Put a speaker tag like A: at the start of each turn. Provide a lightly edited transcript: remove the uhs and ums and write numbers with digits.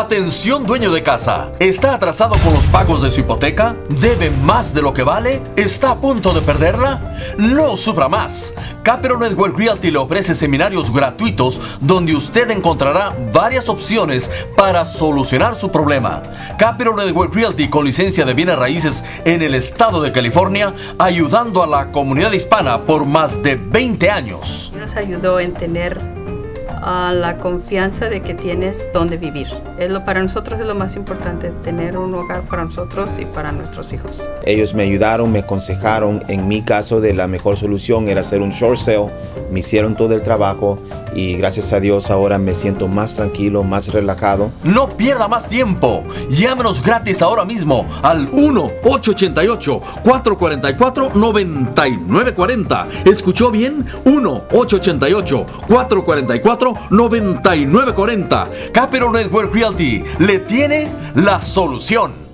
A: Atención dueño de casa, ¿está atrasado con los pagos de su hipoteca? ¿Debe más de lo que vale? ¿Está a punto de perderla? No sufra más. Capital Network Realty le ofrece seminarios gratuitos donde usted encontrará varias opciones para solucionar su problema. Capital Network Realty, con licencia de bienes raíces en el estado de California, ayudando a la comunidad hispana por más de 20 años.
B: Nos ayudó en tener la confianza de que tienes donde vivir. Para nosotros es lo más importante, tener un hogar para nosotros y para nuestros hijos.
C: Ellos me ayudaron, me aconsejaron. En mi caso, de la mejor solución era hacer un short sale. Me hicieron todo el trabajo y gracias a Dios ahora me siento más tranquilo, más relajado.
A: No pierda más tiempo. Llámenos gratis ahora mismo al 1-888-444-9940. ¿Escuchó bien? 1-888-444-9940. Capital Network Realty le tiene la solución.